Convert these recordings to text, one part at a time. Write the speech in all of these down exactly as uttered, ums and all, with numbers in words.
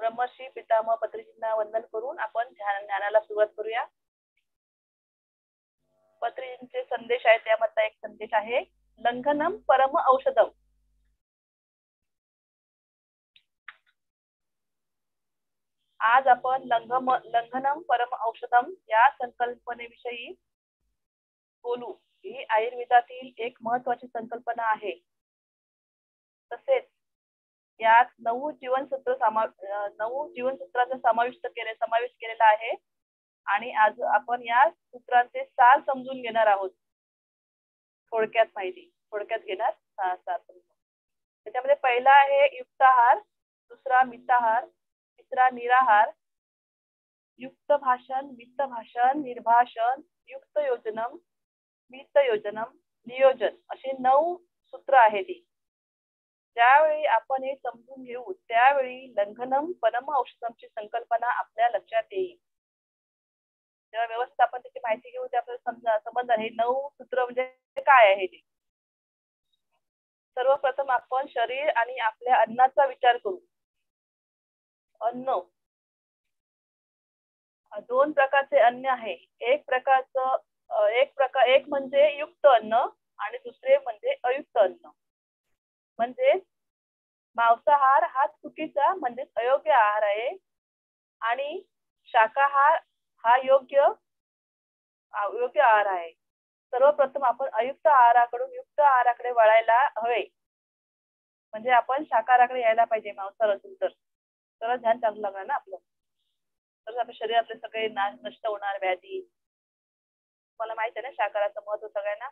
ब्रह्मर्षी पितामह पत्रीजींना वंदन करून आपण ध्यान ज्ञानाला सुरुवात करूया. पत्रीजींचे संदेश आहे, त्यामधला एक संदेश आहे लंघनम परम औषधम. आज आपण लंघम लंघनम परम औषधम या संकल्पनेविषयी बोलू. ही आयुर्वेदातील एक महत्वाची संकल्पना आहे. तसेच यात नऊ जीवनसूत्र सामा नऊ जीवनसूत्रांचा समाविष्ट केले समावेश केलेला आहे आणि आज आपण या सूत्रांचे सार समजून घेणार आहोत. थोडक्यात माहिती थोडक्यात घेणार सार समजून. त्याच्यामध्ये पहिला आहे युक्ताहार, दुसरा मिताहार, तिसरा निराहार, युक्त भाषण, मित भाषण, निर्भाषण, युक्त योजनम, मित योजनम, नियोजन अशी नऊ सूत्र आहेत. ती ज्यावेळी आपण हे समजून घेऊ त्यावेळी लंघनम परम औषधमची संकल्पना आपल्या लक्षात येईल. तेव्हा व्यवस्थित आपण त्याची माहिती घेऊ ते आपल्याला समजा समजणार हे नऊ सूत्र म्हणजे काय आहे. ते सर्वप्रथम आपण शरीर आणि आपल्या अन्नाचा विचार करू. अन्न दोन प्रकारचे अन्न आहे. एक प्रकारचं एक प्रकार एक म्हणजे युक्त अन्न आणि दुसरे म्हणजे अयुक्त अन्न. म्हणजे मांसाहार हा चुकीचा म्हणजे अयोग्य आहार आहे आणि शाकाहार हा योग्य योग्य आहार आहे. सर्वप्रथम आपण अयुक्त आहाराकडून युक्त आहाराकडे वळायला हवे. म्हणजे आपण शाकाहाराकडे यायला पाहिजे. मांसाहार असेल तर तर ध्यान चांगलं लागणार ना आपलं. तर आपल्या शरीरातले सगळे नाश नष्ट होणार व्याधी. मला माहिती आहे ना शाकाहाराचं महत्व सगळ्यांना.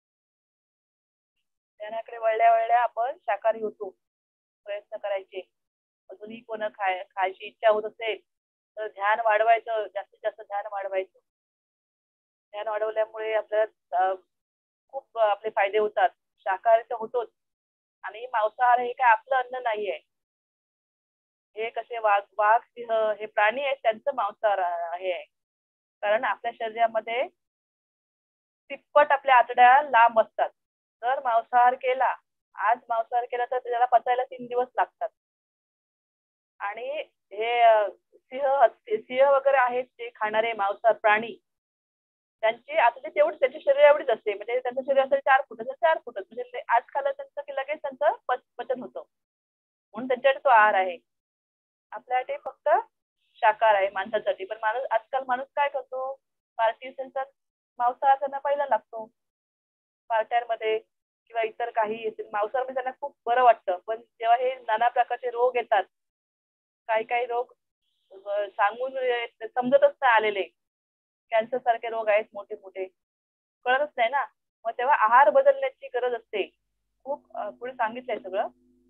त्याकडे वळल्या वळल्या आपण शाकाहारी होतो. प्रयत्न करायचे. अजूनही कोण खाय खायची इच्छा होत असेल तर ध्यान वाढवायचं. जास्तीत जास्त ध्यान वाढवायचं. ध्यान वाढवल्यामुळे आपल्याला खूप आपले फायदे होतात. शाकाहारी तर होतोच आणि मांसाहार हे काय आपलं अन्न नाही आहे. हे कसे वाघ वाघ सिंह हे प्राणी आहेत त्यांचं मांसाहार हे आहे. कारण आपल्या शरीरामध्ये तिप्पट आपल्या आतड्या लांब असतात. जर मांसाहार केला आज मांसाहार केला तर त्याला पचायला तीन दिवस लागतात. आणि हे सिंह सिंह वगैरे आहेत जे खाणारे मांसाहार प्राणी त्यांची आतडी तेवढी त्याच्या शरीर एवढीच असते. म्हणजे त्यांचं शरीर असेल चार फुट असेल चार फुटच म्हणजे आज खाल्लं त्यांचं की लगेच त्यांचं पचन होतं. म्हणून त्यांच्यासाठी तो आहार आहे. आपल्यासाठी फक्त शाकाहार आहे माणसासाठी. पण माणूस आजकाल माणूस काय करतो पार्टी असेल तर मांसाहार त्यांना पहिला लागतो. पार्ट्यांमध्ये किंवा इतर काही मांसाहार त्यांना खूप बरं वाटतं. पण जेव्हा हे नाना प्रकारचे रोग येतात काही काही रोग सांगून समजतच नाही आलेले. कॅन्सर सारखे रोग आहेत मोठे मोठे कळतच नाही ना. मग तेव्हा आहार बदलण्याची गरज असते. खूप पुढे सांगितलंय सगळं.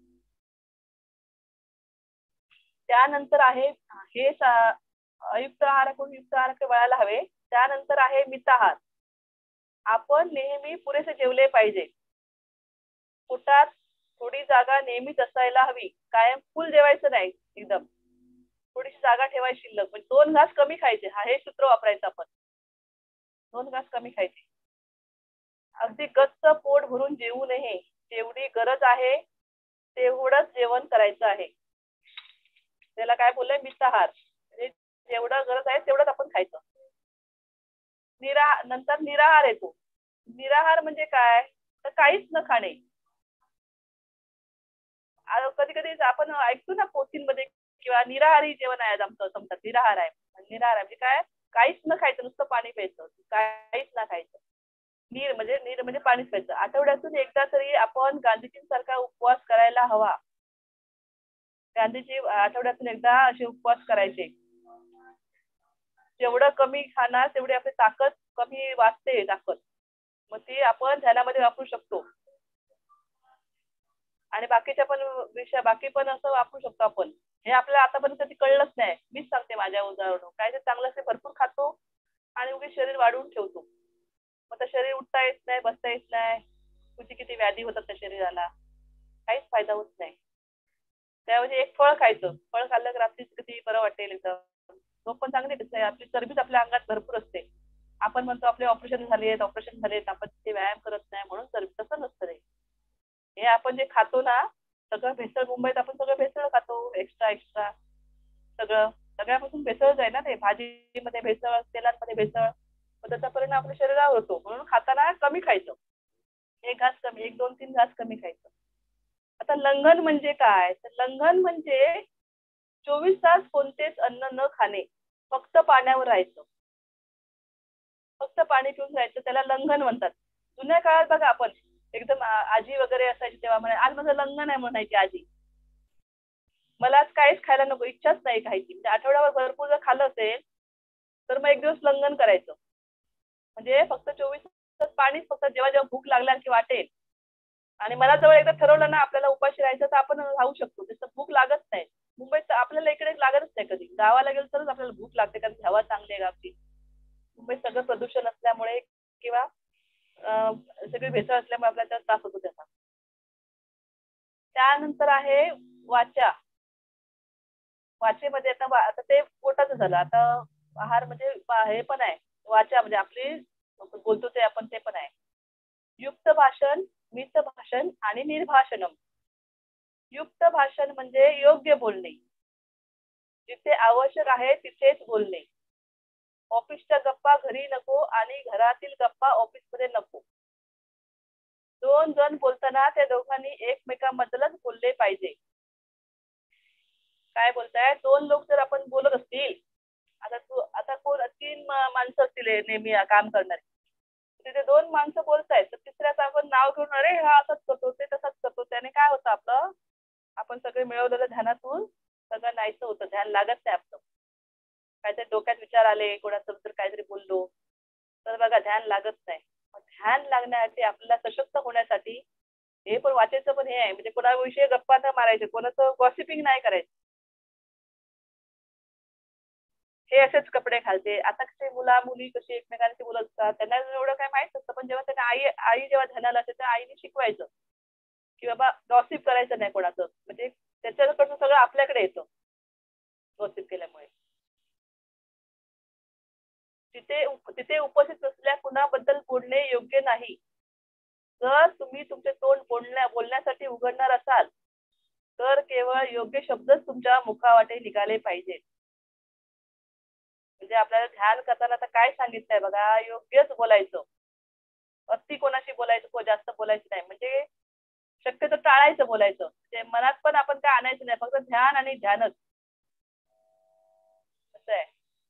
त्यानंतर आहे हे अयुक्त आहाराकडून युक्त आहाराकडे वळायला हवे. त्यानंतर आहे मिताहार. आपण नेहमी पुरेसे जेवले पाहिजे. पोटात थोडी जागा नेहमीच असायला हवी. कायम फुल जेवायचं नाही. एकदम थोडीशी जागा ठेवायची शिल्लक. म्हणजे दोन घास कमी खायचे. हा हे सूत्र वापरायचं आपण. दोन घास कमी खायचे. अगदी गच्च पोट भरून जेवू नये. जेवढी गरज आहे तेवढंच जेवण करायचं आहे. त्याला काय बोललंय मिताहार. म्हणजे जेवढं गरज आहे तेवढंच आपण खायचं. निरा नंतर निराहार येतो. निराहार म्हणजे काय तर काहीच न खाणे. कधी कधी आपण ऐकतो ना पोथींमध्ये किंवा निराहारी जेवण आहे आमचं समजा निराहार आहे. निराहार म्हणजे काय काहीच न खायचं नुसतं पाणी प्यायचं. काहीच न खायचं. नीर म्हणजे नीर म्हणजे पाणीच प्यायचं. आठवड्यातून एकदा तरी आपण गांधीजींसारखा उपवास करायला हवा. गांधीजी आठवड्यातून एकदा असे उपवास करायचे. जेवढं कमी खाणार तेवढी आपली ताकद कमी वाचते ताकद. मग ती आपण ध्यानामध्ये वापरू शकतो. आणि बाकीच्या पण विषय बाकी पण असं वापरू शकतो आपण. हे आपल्याला आतापर्यंत कधी कळलंच नाही. मीच सांगते माझ्या उदाहरण. काय ते चांगलं असे भरपूर खातो आणि उगीच शरीर वाढवून ठेवतो. मग तर शरीर उठता येत नाही बसता येत नाही. किती किती व्याधी होतात त्या शरीराला. काहीच फायदा होत नाही. त्याऐवजी एक फळ खायचं. फळ खाल्लं तर रात्री किती बरं वाटेल एकदम. झोप पण चांगली दिसते. आपली चरबीच आपल्या अंगात भरपूर असते. आपण म्हणतो आपले ऑपरेशन झालेत ऑपरेशन झालेत आपण ते व्यायाम करत नाही म्हणून चरबी. तसं नसतं रे. हे आपण जे खातो ना सगळं भेसळ. मुंबईत आपण सगळं भेसळ खातो एक्स्ट्रा एक्स्ट्रा. सगळं सगळ्यापासून भेसळच आहे ना ते, भाजीमध्ये भेसळ, तेलांमध्ये भेसळ, मग त्याचा परिणाम आपल्या शरीरावर होतो. म्हणून खाताना कमी खायचं, एक घास कमी, एक दोन तीन घास कमी खायचं. आता लंघन म्हणजे काय, तर लंघन म्हणजे चोवीस तास कोणतेच अन्न न खाणे, फक्त पाण्यावर राहायचं, फक्त पाणी पिऊन राहायचं, त्याला लंघन म्हणतात. जुन्या काळात बघा आपण एकदम आ- आजी वगैरे असायची तेव्हा म्हणे आज माझं लंघन आहे म्हणायची आजी. मला आज काहीच खायला नको, इच्छाच नाही खायची. म्हणजे आठवड्यावर भरपूर जर खाल्लं असेल तर मग एक दिवस लंघन करायचं. म्हणजे फक्त चोवीस तास पाणीच, फक्त जेव्हा जेव्हा भूक लागणार की वाटेल. आणि मला जवळ एकदा ठरवलं ना आपल्याला उपाशी राहायचं तर आपण राहू शकतो, तसं भूक लागत नाही. मुंबईत तर आपल्याला इकडे लागतच नाही कधी, गावाला गेलं तरच आपल्याला भूक लागते कारण की हवा चांगली आहे गावची. मुंबईत सगळं प्रदूषण असल्यामुळे किंवा अं, सगळी भेसळ असल्यामुळे आपल्याला त्याचा त्रास होतो त्याचा. त्यानंतर आहे वाचा. वाचेमध्ये आता वा- आता ते पोटाचं झालं. आता आहार म्हणजे पा- हे पण आहे, वाचा म्हणजे आपली बोलतो ते आपण, ते पण आहे. युक्त भाषण, मित भाषण आणि निर्भाषणम. युक्त भाषण म्हणजे योग्य बोलणे, जिथे आवश्यक आहे तिथेच बोलणे. ऑफिसच्या गप्पा घरी नको आणि घरातील गप्पा ऑफिसमध्ये नको. दोन जण बोलताना त्या दोघांनी एकमेकांबद्दलच बोलले पाहिजे. काय बोलताय, दोन लोक जर आपण बोलत असतील, आता तू आता कोण तीन मा- माणसं असतील हे नेहमी काम करणारे, तिथे दोन माणसं बोलतायत तर तिसऱ्याचं आपण नाव घेऊन अरे हा असंच करतो, ते तसंच करतो, त्याने काय होतं आपलं, आपण सगळे मिळवलेलं ध्यानातून सगळं नाहीचं होतं, ध्यान लागत नाही आपलं. काहीतरी डोक्यात विचार आले, कोणाचं तर काहीतरी बोललो तर बघा ध्यान लागत नाही. मग ध्यान लागण्यासाठी आपल्याला सशक्त होण्यासाठी हे पण वाचायचं पण हे आहे, म्हणजे कोणाविषयी गप्पा न मारायचे, कोणाचं गॉसिपिंग नाही करायचं. हे असेच कपडे घालते, आता कसे मुला मुली कशी एकमेकांशी बोलत असतात, त्यांना एवढं काय माहित नसतं, पण जेव्हा त्यांना आई आई जेव्हा ध्यानाला असते तर आईने शिकवायचं की बाबा गॉसिप करायचं नाही कोणाचं, म्हणजे त्याच्याकडचं सगळं आपल्याकडे येतं गॉसिप केल्यामुळे. तिथे उप- तिथे उपस्थित असलेल्या कुणाबद्दल बोलणे योग्य नाही. जर तुम्ही तुमचे तोंड बोलण्या बोलण्यासाठी उघडणार असाल तर केवळ योग्य शब्दच तुमच्या मुखावाटे निघाले पाहिजेत. म्हणजे आपल्याला ध्यान करताना आता काय सांगितलंय बघा, योग्यच बोलायचं, अति कोणाशी बोलायचं, को जास्त बोलायचं नाही, म्हणजे शक्यतो टाळायचं बोलायचं. ते मनात पण आपण काय आणायचं नाही, फक्त ध्यान आणि ध्यानच. असं आहे.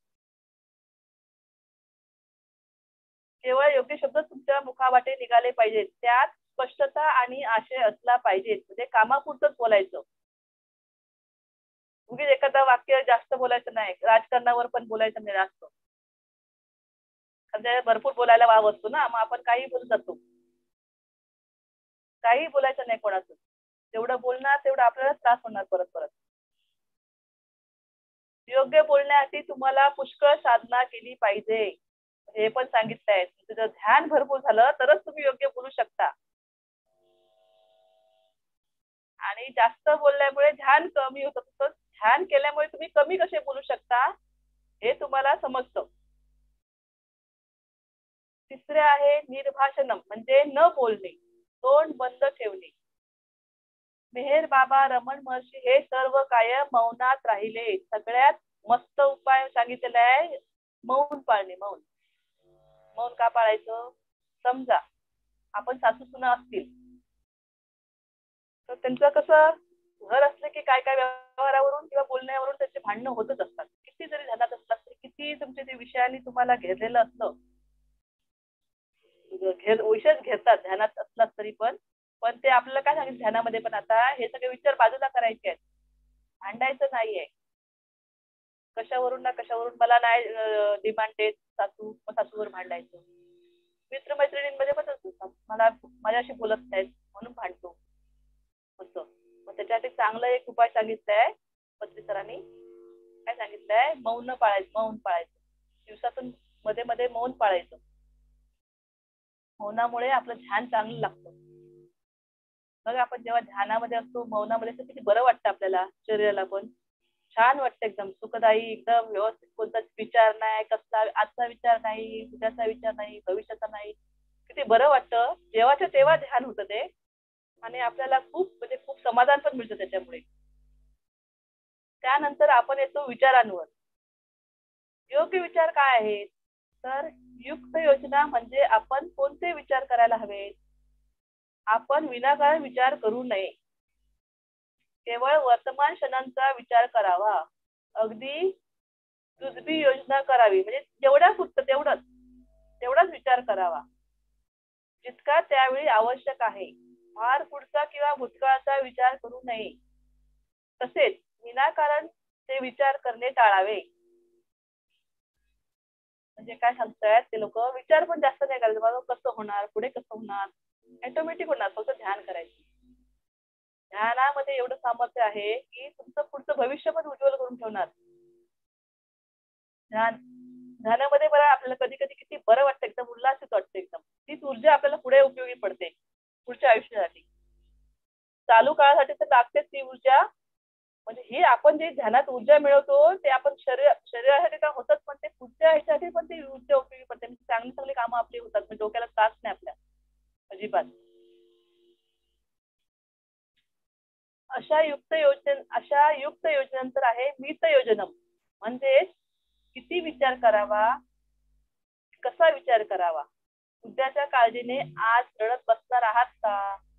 केवळ योग्य शब्द तुमच्या मुखावाटे निघाले पाहिजेत, त्यात स्पष्टता आणि आशय असला पाहिजे, म्हणजे कामापुरतंच बोलायचं. उगीच एखादं वाक्य जास्त बोलायचं नाही, राजकारणावर पण बोलायचं नाही जास्त, कारण त्याला भरपूर बोलायला वाव असतो ना, मग आपण काही बोलत जातो. काही बोलायचं नाही कोणाचं, जेवढं बोलणार तेवढं आपल्याला त्रास होणार परत परत. योग्य बोलण्यासाठी तुम्हाला पुष्कळ साधना केली पाहिजे, हे पण सांगितलंय. तुझं ध्यान भरपूर झालं तरच तुम्ही योग्य बोलू शकता. आणि जास्त बोलल्यामुळे ध्यान कमी होतं, तसंच ध्यान केल्यामुळे तुम्ही कमी कसे बोलू शकता हे तुम्हाला समजतं. तिसरे आहे निर्भाषणम, म्हणजे न बोलणे, तोंड बंद ठेवणे. मेहेर बाबा रमण महर्षी हे सर्व कायम मौनात राहिले. सगळ्यात मस्त उपाय सांगितलेला आहे मौन पाळणे. मौन मौन का पाळायचं, समजा आपण सासू सुना असतील तर त्यांचं कसं घर असलं की काय काय व्यवहारावरून किंवा बोलण्यावरून त्याचे भांडणं होतच असतात. किती जरी ध्यानात असतात तरी, किती तुमच्या ते विषयाने तुम्हाला घेरलेलं असतं, घेर विषयच घेतात ध्यानात असलात तरी पण, पण ते आपल्याला काय सांगितलं ध्यानामध्ये पण, आता हे सगळे विचार बाजूला करायचे आहेत, भांडायचं नाहीये. कशावरून ना कशावरून मला नाही डिमांड देत सासू, मग सासूवर भांडायचं. मित्रमैत्रिणींमध्ये पण तसंच, मला माझ्याशी बोलत नाहीत म्हणून भांडतो असं. मग त्याच्यासाठी चांगलं एक उपाय सांगितलाय पत्री सरांनी. काय सांगितलंय, मौन पाळायचं, मौन पाळायचं, दिवसातून मध्ये मध्ये मौन पाळायचं. मौनामुळे आपलं ध्यान चांगलं लागतं. बघा आपण जेव्हा ध्यानामध्ये असतो, मौनामध्ये असतो, किती बरं वाटतं आपल्याला, शरीराला पण छान वाटतं, एकदम सुखदायी, एकदम व्यवस्थित, कोणताच विचार नाही, कसला आजचा विचार नाही, उद्याचा विचार नाही, भविष्याचा नाही. किती बरं वाटतं, जेव्हाच्या तेव्हा ध्यान होतं ते. आणि आपल्याला खूप म्हणजे खूप समाधान पण मिळतं त्याच्यामुळे. त्यानंतर आपण येतो विचारांवर. योग्य विचार काय आहेत? तर युक्त योजना म्हणजे आपण कोणते विचार करायला हवेत? आपण विनाकारण विचार करू नये. केवळ वर्तमान क्षणांचा विचार करावा. अगदी जुजबी योजना करावी, म्हणजे जेवढ्या पुरतं तेवढंच तेवढाच विचार करावा जितका त्यावेळी आवश्यक आहे. फार पुढचा किंवा भूतकाळाचा विचार करू नये. तसेच विनाकारण ते विचार करणे टाळावे. म्हणजे काय सांगतायत ते लोक, विचार पण जास्त नाही करायचं, बाबा कसं होणार, पुढे कसं होणार, ऑटोमॅटिक होणार, फक्त ध्यान करायचं. ध्यानामध्ये एवढं सामर्थ्य आहे की तुमचं पुढचं भविष्य पण उज्ज्वल करून ठेवणार. ध्यान ध्यानामध्ये बरं आपल्याला कधी कधी किती बरं वाटतं, एकदम उल्हासित वाटतं, एकदम तीच ऊर्जा आपल्याला पुढे उपयोगी पडते पुढच्या आयुष्यासाठी. चालू काळासाठी तर लागतेच ती ऊर्जा. म्हणजे ही आपण जे ध्यानात ऊर्जा मिळवतो ते आपण शरीर शरीरासाठी तर होतच, पण ते पुढच्या ह्याच्यासाठी पण ती ऊर्जा उपयोगी पडते. म्हणजे चांगली चांगली कामं आपली होतात, म्हणजे डोक्याला त्रास नाही आपल्या अजिबात. अशा युक्त योजने अशा युक्त योजनेनंतर आहे मित योजनम, म्हणजे किती विचार करावा, कसा विचार करावा. उद्याच्या काळजीने आज रडत बसणार आहात का?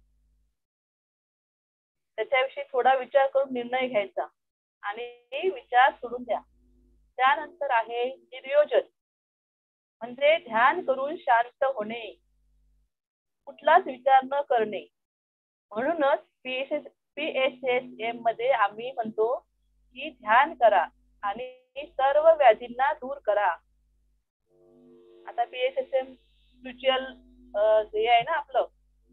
त्याच्याविषयी थोडा विचार करून निर्णय घ्यायचा आणि विचार सोडून द्या. त्यानंतर आहे निर्योजन, म्हणजे ध्यान करून शांत होणे, कुठलाच विचार न करणे. म्हणूनच पीएसएस पीएसएस एम मध्ये आम्ही म्हणतो की ध्यान करा आणि सर्व व्याधींना दूर करा. आता पीएसएसएम म्युच्युअल हे आहे ना आपलं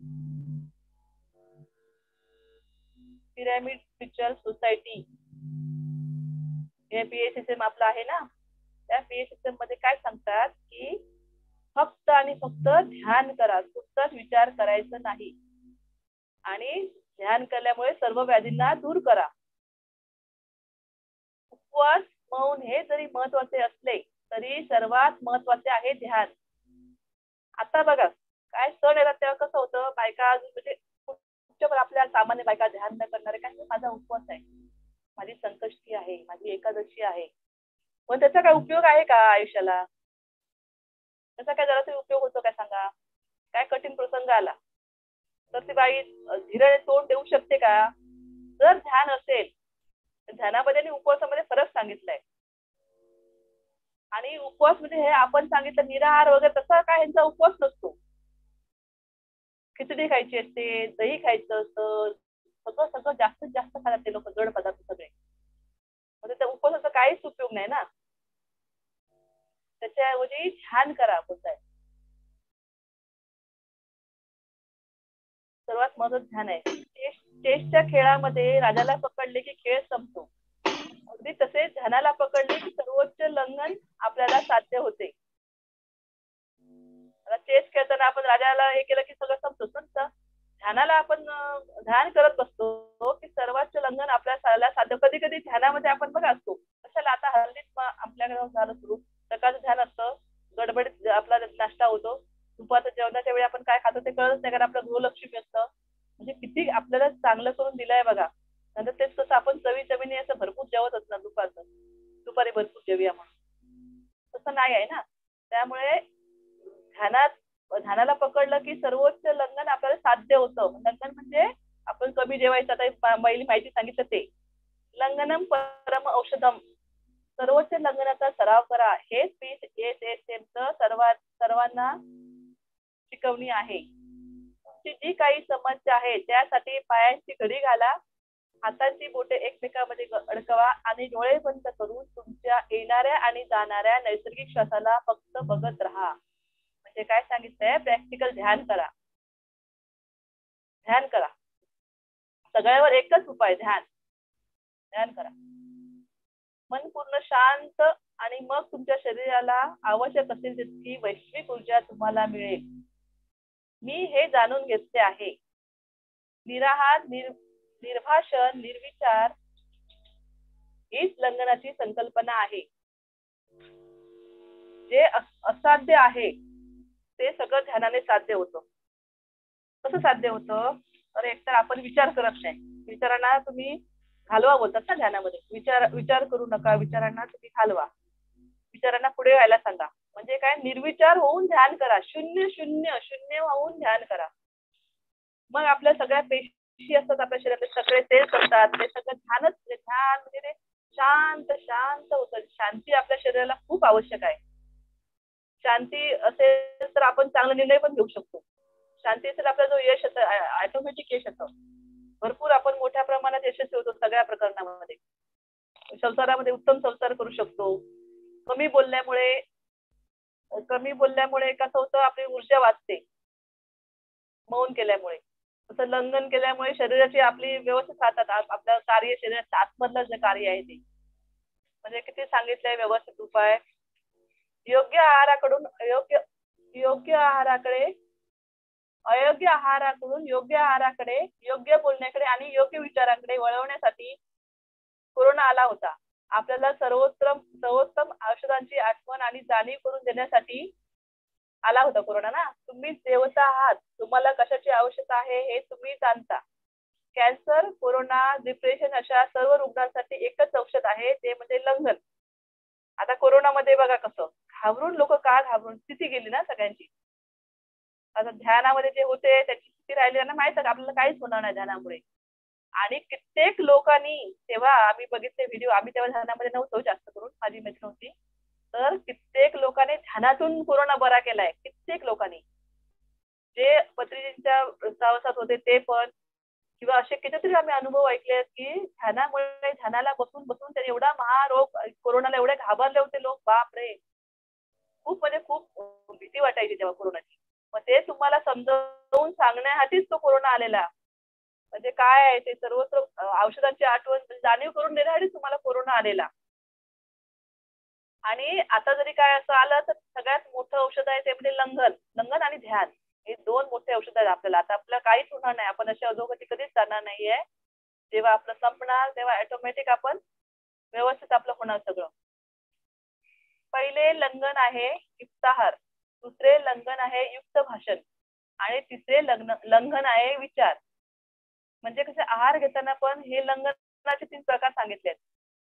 पिरॅमिड म्युच्युअल सोसायटी, हे पीएसएसएम आपलं आहे ना. त्या पीएसएसएम मध्ये काय सांगतात की फक्त आणि फक्त ध्यान करा, कुठलाच विचार करायचा नाही, आणि ध्यान केल्यामुळे सर्व व्याधींना दूर करा. उपवास मौन हे जरी महत्वाचे असले तरी सर्वात महत्वाचे आहे ध्यान. आता बघा काय सण येतात तेव्हा कसं होतं, बायका म्हणजे कुठच्या आपल्या सामान्य बायका ध्यान न करणारे, काय माझा उपवास आहे, माझी संकष्टी आहे, माझी एकादशी आहे, पण त्याचा काय उपयोग आहे का आयुष्याला? त्याचा काय जरासा उपयोग होतो काय सांगा? काय कठीण प्रसंग आला तर ती बाई धीराने तोंड देऊ शकते का? जर ध्यान असेल तर ध्यानामध्ये आणि उपवासामध्ये फरक सांगितलाय. आणि उपवास म्हणजे हे आपण सांगितलं निराहार वगैरे, तसा काय ह्यांचा उपवास नसतो. खिचडी खायची असते, दही खायचं असतं, सगळं सगळं जास्तीत जास्त खातात ते लोक, जड पदार्थ सगळे. म्हणजे त्या उपवासाचा काहीच उपयोग नाही ना. त्याच्याऐवजी ध्यान करा बोलताय. सर्वात महत्वाचं ध्यान आहे. चेसच्या खेळामध्ये राजाला पकडले की खेळ संपतो, अगदी तसे ध्यानाला पकडले की सर्वोच्च लंघन आपल्याला साध्य होते. चेस खेळताना आपण राजाला हे केलं की सगळं संपतो, ध्यानाला आपण ध्यान करत बसतो की सर्वोच्च लंघन आपल्याला साध्य. कधी कधी ध्यानामध्ये आपण बघा असतो कशाला, आता हल्लीच आपल्याकडे झालं सुरू, सकाळचं ध्यान असतं, गडबडीत आपला नाश्ता होतो, दुपारचं जेवणाच्या वेळी आपण काय खातो ते कळत नाही, कारण आपलं गृहलक्ष्मी असतं. म्हणजे किती आपल्याला चांगलं करून दिलंय बघा. नंतर तेच कसं आपण चवी चवीने असं भरपूर जेवत असणार, दुपारचं दुपारी भरपूर जेवूया म्हणून, तसं नाही आहे ना. त्यामुळे ध्यानात ध्यानाला पकडलं की सर्वोच्च लंघन आपल्याला साध्य होतं. लंघन म्हणजे आपण कमी जेवायचं, आता पहिली माहिती सांगितलं ते लंघनम परम औषधम, सर्वोच्च लंघनाचा सराव करा. हेच पीएसएसएमचं सर्वात सर्वांना शिकवणी आहे. तुमची जी काही समस्या आहे त्यासाठी पायांची घडी घाला, हातांची बोटे एकमेकांमध्ये अडकवा आणि डोळे बंद करून तुमच्या येणाऱ्या आणि जाणाऱ्या नैसर्गिक श्वासाला फक्त बघत राहा. म्हणजे काय सांगितलंय, प्रॅक्टिकल ध्यान करा. ध्यान करा, सगळ्यावर एकच उपाय, ध्यान ध्यान करा. मन पूर्ण शांत आणि मग तुमच्या शरीराला आवश्यक असेल तितकी वैश्विक ऊर्जा तुम्हाला मिळेल. मी हे जाणून घेतले आहे. निराहार, निर निर्भाषण, निर्विचार हीच लंघनाची संकल्पना आहे. जे असाध्य आहे ते सगळं ध्यानाने साध्य होतं. कसं साध्य होतं? तर एकतर आपण विचार करत नाही, विचारांना तुम्ही घालवा बोलतात ना ध्यानामध्ये. विचार विचार करू नका, विचारांना तुम्ही घालवा, विचारांना पुढे व्हायला सांगा. म्हणजे काय, निर्विचार होऊन ध्यान करा, शून्य शून्य शून्य होऊन ध्यान करा. मग आपल्या सगळ्या पेशी असतात आपल्या शरीरातले सगळे सेल्स असतात, ते सगळं ध्यानच, ध्यान म्हणजे ते शांत शांत होतं. शांती आपल्या शरीराला खूप आवश्यक आहे. शांती असेल तर आपण चांगला निर्णय पण घेऊ शकतो. शांती असेल आपला जो यश येतं, ऑटोमॅटिक यश येतं. भरपूर आपण मोठ्या प्रमाणात यशस्वी होतो सगळ्या प्रकरणामध्ये. संसारामध्ये उत्तम संसार करू शकतो. कमी बोलल्यामुळे कमी बोलल्यामुळे कसं होतं, आपली ऊर्जा वाचते मौन केल्यामुळे. तसं लंघन केल्यामुळे शरीराची आपली व्यवस्थित राहतात. आपलं कार्य, शरीराचं आतमधलं जे कार्य आहे ते, म्हणजे किती सांगितलंय व्यवस्थित उपाय. योग्य आहाराकडून अयोग्य योग्य आहाराकडे अयोग्य आहाराकडून योग्य आहाराकडे, योग्य बोलण्याकडे आणि योग्य विचारांकडे वळवण्यासाठी कोरोना आला होता. आपल्याला सर्वोत्तम सर्वोत्तम औषधांची आठवण आणि जाणीव करून देण्यासाठी आला होता कोरोना ना. तुम्ही देवता आहात, तुम्हाला कशाची आवश्यकता आहे हे तुम्ही जाणता. कॅन्सर, कोरोना, डिप्रेशन अशा सर्व रुग्णांसाठी एकच औषध आहे, ते म्हणजे लंघन. आता कोरोनामध्ये बघा कसं घाबरून, लोक का घाबरून, स्थिती गेली ना सगळ्यांची. आता ध्यानामध्ये जे होते त्याची स्थिती राहिली ना, माहित आहे आपल्याला काहीच होणार नाही ध्यानामुळे. आणि कित्येक लोकांनी, तेव्हा आम्ही बघितले व्हिडिओ, आम्ही तेव्हा ध्यानामध्ये नव्हतो जास्त करून, माझी मैत्रीण होती, तर कित्येक लोकांनी ध्यानातून कोरोना बरा केलाय. कित्येक लोकांनी, जे पत्रीजींच्या सहवासात होते ते पण, किंवा असे कितीतरी आम्ही अनुभव ऐकले आहेत की ध्यानामुळे, ध्यानाला बसून बसून ते एवढा महारोग, कोरोनाला एवढे घाबरले होते लोक, बापरे, खूप म्हणजे खूप भीती वाटायची तेव्हा कोरोनाची. मग ते तुम्हाला समजावून सांगण्यासाठीच तो कोरोना आलेला. म्हणजे काय आहे ते, सर्वत्र औषधांची आठवण, जाणीव करून देण्यासाठीच तुम्हाला कोरोना आलेला. आणि आता जरी काय असं आलं तर सगळ्यात मोठं औषध आहे ते म्हणजे लंघन. लंघन आणि ध्यान हे दोन मोठे औषध आहेत आपल्याला. आता आपल्याला काहीच होणार नाही, आपण अशा अधोगती कधीच जाणार नाहीये. जेव्हा आपलं संपणार तेव्हा ऑटोमॅटिक आपण व्यवस्थित आपलं होणार सगळं. पहिले लंघन आहे युक्ताहार, दुसरे लंघन आहे युक्त भाषण, आणि तिसरे लग्न लंघन आहे विचार. म्हणजे कसे आहार घेताना पण हे लंघनाचे तीन प्रकार सांगितले आहेत.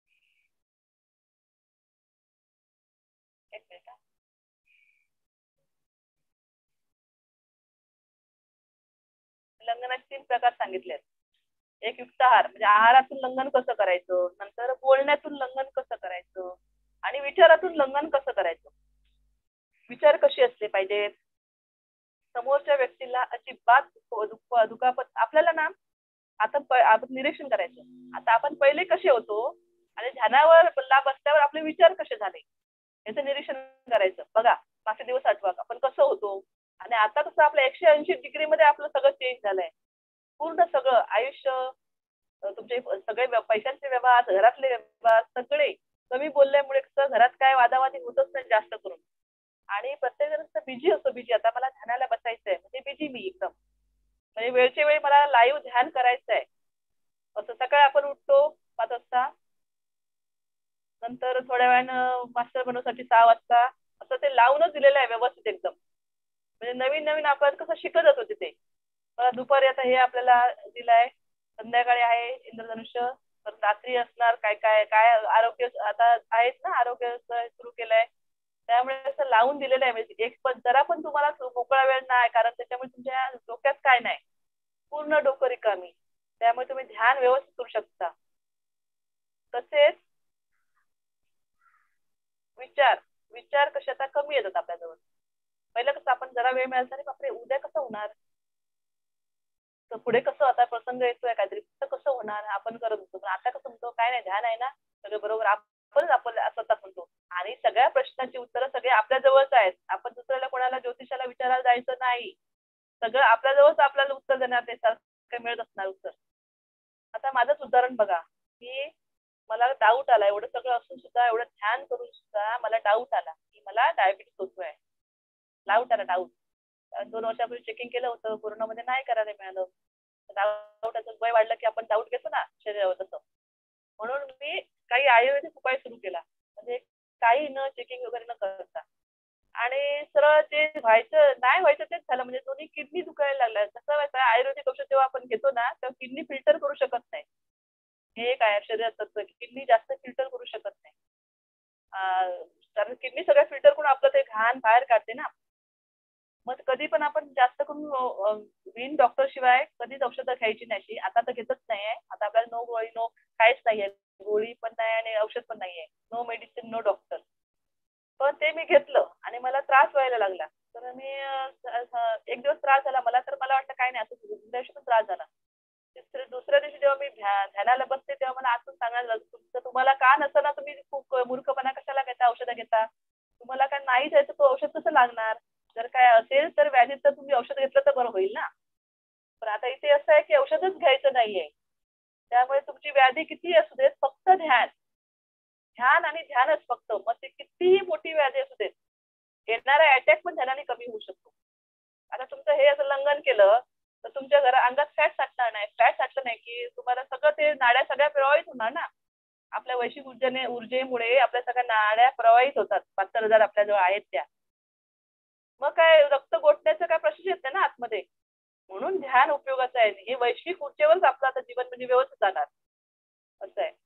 एक मिनिट. लंघनाचे तीन प्रकार सांगितले आहेत. एक युक्ताहार म्हणजे आहारातून लंघन कसं करायचं, नंतर बोलण्यातून लंघन कसं करायचं, आणि विचारातून लंघन कसं करायचं. विचार कसे असले पाहिजेत, समोरच्या व्यक्तीला अजिबात दुःख दुखापत, आपल्याला ना आता आपण निरीक्षण करायचं, आता आपण पहिले कसे होतो आणि ध्यानावर बसल्यावर आपले विचार कसे झाले याचं निरीक्षण करायचं. बघा, मागचे दिवस आठवा आपण कसं होतो, आणि आता कसं आपलं एकशे ऐंशी डिग्री मध्ये आपलं सगळं चेंज झालंय. पूर्ण सगळं आयुष्य, तुमचे सगळे पैशांचे व्यवहार, घरातले व्यवहार सगळे कमी बोलल्यामुळे कसं घरात काय वादावादी होतच नाही जास्त करून. आणि प्रत्येक जण बिझी असतो, बिझी. आता मला ध्यानाला बसायचंय म्हणजे बिझी मी एकदम, म्हणजे वेळच्या वेळी मला लाईव्ह ध्यान करायचं आहे. असं सकाळी आपण उठतो पाच वाजता, नंतर थोड्या वेळानं मास्टर बनवण्यासाठी सहा वाजता, असं ते लावूनच दिलेलं आहे व्यवस्थित एकदम. म्हणजे नवीन नवीन आपण कसं शिकत जातो तिथे. दुपारी आता हे आपल्याला दिलंय, संध्याकाळी आहे इंद्रधनुष्य, तर रात्री असणार काय काय काय आरोग्य आता आहेत ना, आरोग्य सुरू केलंय, त्यामुळे असं लावून दिलेलं आहे. म्हणजे एक पण जरा पण तुम्हाला मोकळा वेळ नाही, कारण त्याच्यामुळे तुमच्या डोक्यात काय नाही, पूर्ण डोकं रिकामी, त्यामुळे तुम्ही ध्यान व्यवस्थित करू शकता. तसेच विचार विचार कसे आता कमी येतात आपल्याजवळ. पहिलं कसं आपण जरा वेळ मिळाला तरी बापरे उद्या कसं होणार, तर पुढे कसं आता प्रसंग येतोय काहीतरी, कसं होणार आपण करत होतो. पण आता कसं म्हणतो, काय नाही ध्यान आहे ना, सगळं बरोबर, आपणच आपण स्वतः म्हणतो. आणि सगळ्या प्रश्नांची उत्तरं सगळे आपल्या जवळच आहेत. आपण दुसऱ्याला कोणाला ज्योतिषाला विचारायला जायचं नाही, सगळं आपल्या जवळच आपल्याला उत्तर देणार, ते सारखं मिळत असणार उत्तर. आता माझंच उदाहरण बघा, की मला डाऊट आला, एवढं सगळं असून सुद्धा, एवढं ध्यान करून सुद्धा मला डाऊट आला की मला डायबिटीस होतोय. डाऊट आला, डाऊट. दोन वर्षापूर्वी चेकिंग केलं होतं, कोरोनामध्ये नाही करायला मिळालं. डाऊटाचं वय वाढलं की आपण डाऊट घेतो ना शरीरावर, तसं म्हणून मी काही आयुर्वेदिक उपाय सुरू केला, म्हणजे काही न चेकिंग वगैरे न करता. आणि सरळ जे व्हायचं नाही व्हायचं तेच झालं. म्हणजे दोन्ही किडनी दुखायला लागल्या. कसं व्हायचं, आयुर्वेदिक औषध जेव्हा आपण घेतो ना तेव्हा किडनी फिल्टर करू शकत नाही. हे काय शरीरात तत्व किडनी जास्त फिल्टर करू शकत नाही. कारण किडनी सगळ्या फिल्टर करून आपलं ते घाण बाहेर काढते ना. मग कधी पण आपण जास्त करून बिन डॉक्टर शिवाय कधीच औषधं घ्यायची नाही. आता तर घेतच नाहीये. आता आपल्याला नो गोळी नो काहीच नाहीये. गोळी पण नाही आणि औषध पण नाहीये. No medicine no doctor. पण ते मी घेतलं आणि मला त्रास व्हायला लागला. तर मी एक दिवस त्रास झाला मला तर मला वाटतं काय नाही असं दुसऱ्या दिवशी पण त्रास झाला. तिसऱ्या दुसऱ्या दिवशी जेव्हा मी ध्यानाला बसते तेव्हा मला आतून सांगायला लागलं तुमचं तुम्हाला का नसताना तुम्ही खूप मूर्खपणा कशाला घेता औषधं घेता. तुम्हाला काय नाही जायचं तो औषध कसं लागणार. जर काय असेल तर व्याधीत तर तुम्ही औषध घेतलं तर बरं होईल ना. पण आता इथे असं आहे की औषधच घ्यायचं नाहीये. त्यामुळे तुमची व्याधी किती असू देत फक्त ध्यान ध्यान आणि ध्यानच फक्त. मग ते कितीही मोठी व्याधी असू देत येणारा अटॅक पण ध्यानाने कमी होऊ शकतो. आता तुमचं हे असं लंघन केलं तर तुमच्या घरा अंगात फॅट साठणार नाही. फॅट साठलं नाही की तुम्हाला सगळं ते नाड्या सगळ्या प्रवाहित होणार ना. आपल्या वैश्विक ऊर्जेने ऊर्जेमुळे आपल्या सगळ्या नाड्या प्रवाहित होतात. बहात्तर हजार आपल्याजवळ आहेत त्या. मग काय रक्त गोठण्याचा काय प्रश्न येत नाही ना आतमध्ये. म्हणून ध्यान उपयोगाचं आहे. हे वैश्विक ऊर्जेवरच आपलं आता जीवन म्हणजे व्यवस्थित जाणार असं आहे.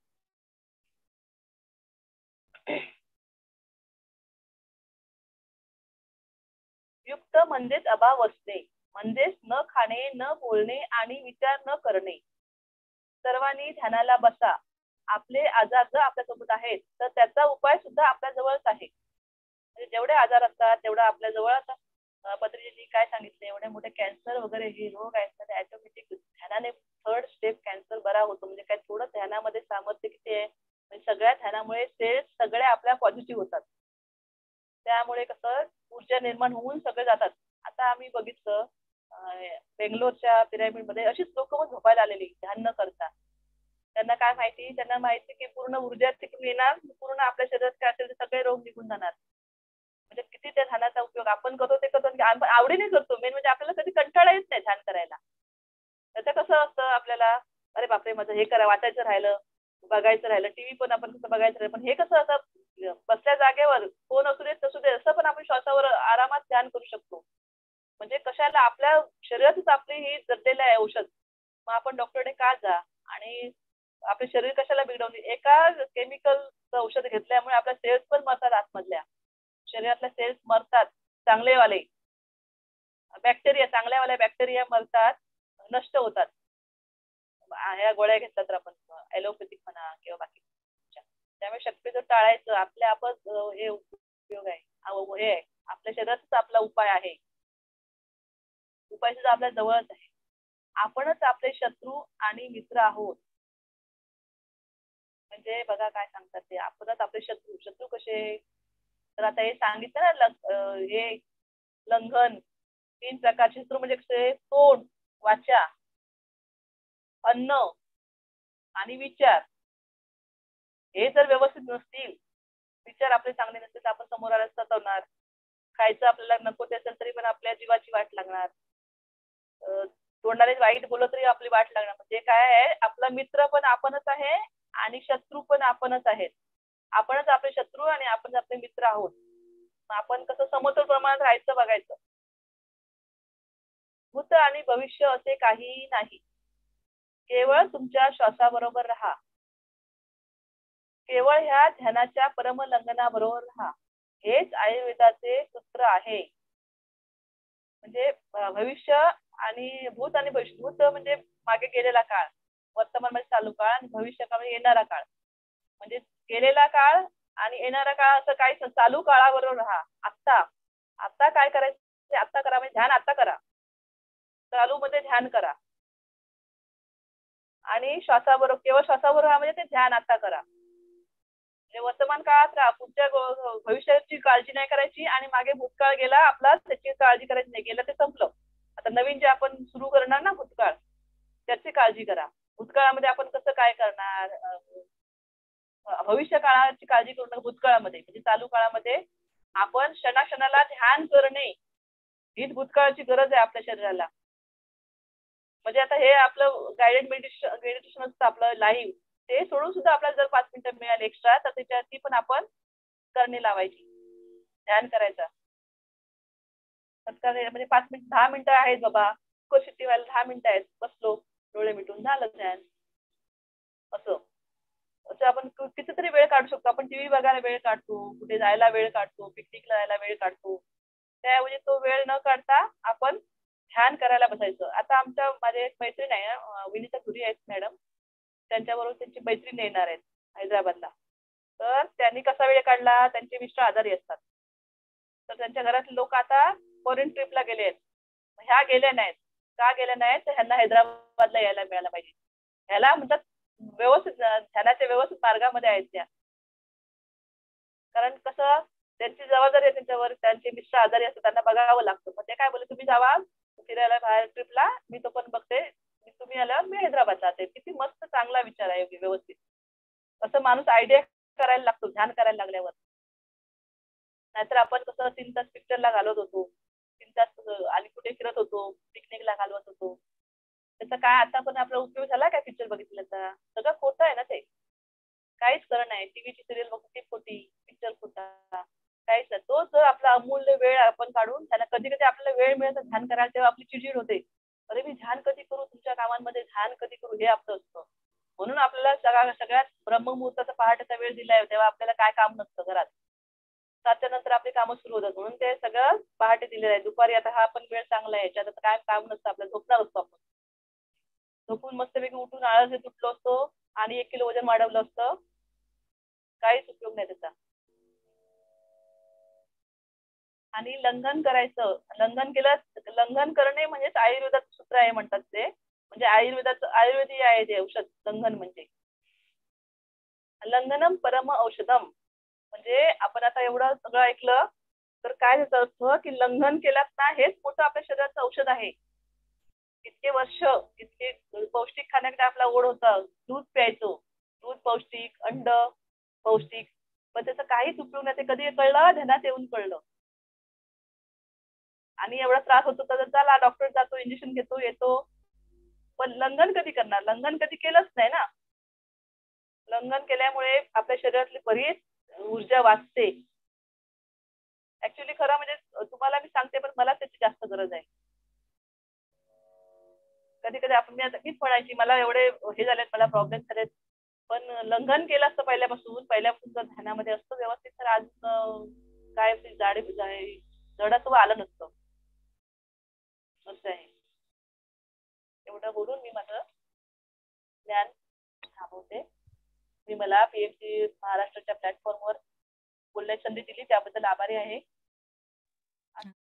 युक्त म्हणजेच अभाव असणे म्हणजेच न खाणे न बोलणे आणि विचार न करणे. सर्वांनी ध्यानाला बसा. आपले आजार जर आपल्यासोबत आहेत तर त्याचा उपाय सुद्धा आपल्या जवळच आहे. म्हणजे जेवढे आजार असतात तेवढा आपल्या जवळ आता पत्रिजींनी काय सांगितले एवढे मोठे कॅन्सर वगैरे हे रोग आहेत तर ऑटोमॅटिक ध्यानाने थर्ड स्टेप कॅन्सर बरा होतो. म्हणजे काय थोडं ध्यानामध्ये सामर्थ्य किती आहे. म्हणजे सगळ्या ध्यानामुळे सेल्स सगळ्या आपल्या पॉझिटिव्ह होतात. त्यामुळे कसं ऊर्जा निर्माण होऊन सगळे जातात. आता आम्ही बघितलं बेंगलोरच्या पिरामिडमध्ये अशीच लोक मग झोपायला आलेली ध्यान न करता. त्यांना काय माहिती त्यांना माहिती की पूर्ण ऊर्जा तिकडून येणार पूर्ण आपल्या शरीरात काय असेल ते सगळे रोग निघून जाणार. म्हणजे किती त्या ध्यानाचा उपयोग आपण करतो ते करतो आवडीने करतो. मेन म्हणजे आपल्याला कधी कंटाळा येत नाही ध्यान करायला. त्याचं कसं असतं आपल्याला अरे बापरे माझं हे करा वाचायचं राहिलं बघायचं राहिलं टीव्ही पण आपण कसं बघायचं राहिलं. पण हे कसं असं बसल्या जागेवर फोन असू देत नसू दे असं पण आपण श्वासावर आरामात ध्यान करू शकतो. म्हणजे कशाला आपल्या शरीरातच आपली ही जडलेलं आहे औषध. मग आपण डॉक्टरने का जा आणि आपले शरीर कशाला बिघडवणे. एका केमिकल औषध घेतल्यामुळे आपल्या सेल्स पण मरतात. आतमधल्या शरीरातल्या सेल्स मरतात. चांगलेवाले बॅक्टेरिया चांगल्यावाल्या बॅक्टेरिया मरतात नष्ट होतात. ह्या गोळ्या घेतल्या तर आपण ॲलोपॅथिक म्हणा किंवा बाकी त्यामुळे शक्यतो टाळायचं. आपल्या आपच हे उपयोग आहे हे आहे आपल्या शरीरातच आपला उपाय आहे. उपाय सुद्धा आपल्या जवळच आहे. आपणच आपले शत्रू आणि मित्र आहोत. म्हणजे बघा काय सांगतात ते आपणच आपले शत्रू शत्रू कसे तर आता हे सांगितलं ना हे लंघन तीन प्रकारचे शत्रू म्हणजे कसे तोंड वाचा अन्न आणि विचार. हे जर व्यवस्थित नसतील विचार आपले चांगले नसतील तर आपण समोर सतवणार. खायचं आपल्याला नको ते असेल तरी पण आपल्या जीवाची वाट लागणार. तोंडाने वाईट बोललं तरी आपली वाट लागणार. म्हणजे काय आहे आपला मित्र पण आपणच आहे आणि शत्रू पण आपणच आहेत. आपणच आपले शत्रू आणि आपण आपले मित्र आहोत. आपण कसं समतोल प्रमाणात राहायचं बघायचं. भूत आणि भविष्य असे काहीही नाही. केवळ तुमच्या श्वासाबरोबर राहा. केवळ ह्या ध्यानाच्या परमलंघनाबरोबर राहा. हेच आयुर्वेदाचे सूत्र आहे. म्हणजे भविष्य आणि भूत आणि भविष्य भूत म्हणजे मागे गेलेला काळ वर्तमान मध्ये चालू काळ आणि भविष्य काळ म्हणजे येणारा काळ. म्हणजे गेलेला काळ आणि येणारा काळ असं काही चालू काळाबरोबर राहा. आत्ता आत्ता काय करायचं आत्ता करा. म्हणजे ध्यान आत्ता करा. चालू मध्ये ध्यान करा आणि श्वासाबरोबर केवळ श्वासाबरोबर राहा म्हणजे ते ध्यान आत्ता करा. म्हणजे वर्तमान काळात राहा. पुढच्या भविष्याची काळजी नाही करायची आणि मागे भूतकाळ गेला आपला त्याची काळजी करायची नाही. गेलं ते संपलं. आता नवीन जे आपण सुरू करणार ना भूतकाळ त्याची काळजी करा. भूतकाळामध्ये आपण कसं काय करणार भविष्य काळाची काळजी करू नका. भूतकाळामध्ये म्हणजे चालू काळामध्ये आपण क्षणाक्षणाला ध्यान करणे हीच भूतकाळाची गरज आहे आपल्या शरीराला. म्हणजे आता हे आपलं गायडेड मेडिटेशन मेडिटेशन असतं आपलं लाईव्ह ते सोडून सुद्धा आपल्याला जर पाच मिनिटं मिळाले एक्स्ट्रा तर त्याच्यावरती पण आपण करणे लावायची ध्यान करायचा. म्हणजे पाच मिनिट दहा मिनिटं आहेत बाबा शिट्टी व्हायला दहा मिनिटं आहेत बसलो डोळे मिटून झालं ध्यान असं. असं आपण कितीतरी वेळ काढू शकतो. आपण टीव्ही बघायला वेळ काढतो, कुठे जायला वेळ काढतो, पिकनिकला जायला वेळ काढतो. त्याऐवजी तो वेळ न काढता आपण ध्यान करायला बसायचं. आता आमच्या माझे एक मैत्रीण आहे अ, विनीता धुरी आहेत मॅडम. त्यांच्याबरोबर त्यांची मैत्रीण येणार आहेत हैदराबादला. तर त्यांनी कसा वेळ काढला, त्यांचे मिस्टर आजारी असतात. तर त्यांच्या घरातले लोक आता फॉरेन ट्रिपला गेले आहेत. ह्या गेल्या नाहीत. का गेल्या नाहीत? तर ह्यांना हैदराबादला यायला मिळालं पाहिजे. ह्याला म्हणतात व्यवस्थित ध्यानाच्या व्यवस्थित मार्गामध्ये आहेत त्या. कारण कसं त्यांची जबाबदारी आहे त्यांच्यावर. त्यांचे मिस्टर आजारी असतात, त्यांना बघावं लागतं. मग ते काय बोलले, तुम्ही जावा फिरायला बाहेर ट्रिपला, मी तो पण बघते. तुम्ही आल्यावर मी हैदराबाद जाते. किती मस्त चांगला विचार आहे व्यवस्थित. असं माणूस आयडिया करायला लागतो ध्यान करायला लागल्यावर. नाहीतर आपण कसं तीन तास पिक्चरला घालवत होतो, तीन तास आणि कुठे फिरत होतो, पिकनिकला घालवत होतो. त्याचा काय आता पण आपला उपयोग झाला काय पिक्चर बघितल्याचा? सगळं खोटं आहे ना ते. काहीच खरं नाही. टीव्हीची सिरियल बघते खोटी, पिक्चर खोटा, काहीच नाही. तो जर आपला अमूल्य वेळ आपण काढून त्यांना कधी कधी आपल्याला वेळ मिळत ध्यान करायला, तेव्हा आपली चिडचिड होते. अरे मी ध्यान कधी करू, तुमच्या कामांमध्ये ध्यान कधी करू, हे आपलं असतं. म्हणून आपल्याला सगळ्या सगळ्यात ब्रह्ममुहूर्ताचा पहाटेचा वेळ दिलाय, तेव्हा आपल्याला काय काम नसतं घरात. सातच्या नंतर आपली कामं सुरू होतात. म्हणून ते सगळं पहाटे दिलेलं आहे. दुपारी आता हा पण वेळ चांगला आहे, याच्यात आता काय काम नसतं, आपल्याला झोपणार असतो आपण. झोपून मस्तपैकी उठून आळस येत उठलो असतो आणि एक किलो वजन वाढवलं असतं. काहीच उपयोग नाही त्याचा. आणि लंघन करायचं, लंघन केलं, लंघन करणे म्हणजेच आयुर्वेदाचं सूत्र आहे म्हणतात ते. म्हणजे आयुर्वेदाचं आयुर्वेदी आहे ते औषध लंघन म्हणजे. लंघनम परम औषधम. म्हणजे आपण आता एवढं सगळं ऐकलं तर काय त्याचा अर्थ की लंघन केलात ना, हेच मोठं आपल्या शरीराचं औषध आहे. इतके वर्ष इतके पौष्टिक खाण्याकडे आपला ओढ होता. दूध प्यायचो, दूध पौष्टिक, अंड पौष्टिक, पण त्याचं काहीच उपयोग नाही. ते कधी कळलं, ध्यानात येऊन कळलं. आणि एवढा त्रास होतो तर चला डॉक्टर जातो, इंजेक्शन घेतो, येतो. पण लंघन कधी करणार? लंघन कधी केलंच नाही ना. लंघन केल्यामुळे आपल्या शरीरातली बरीच ऊर्जा वाचते. ऍक्च्युली खरं म्हणजे तुम्हाला मी सांगते, पण मला त्याची जास्त गरज आहे. कधी कधी आपण मी आता मीच म्हणायची मला एवढे हे झालेत, मला प्रॉब्लेम झालेत, पण लंघन केलं असतं पहिल्यापासून पहिल्यापासून जर ध्यानामध्ये असतं व्यवस्थित, तर आज काय जाडे जडत्व आलं नसतं. असं आहे. एवढं बोलून मी माझं ज्ञान थांबवते. मी मला पीएमसी महाराष्ट्राच्या प्लॅटफॉर्मवर बोलण्याची संधी दिली त्याबद्दल आभारी आहे.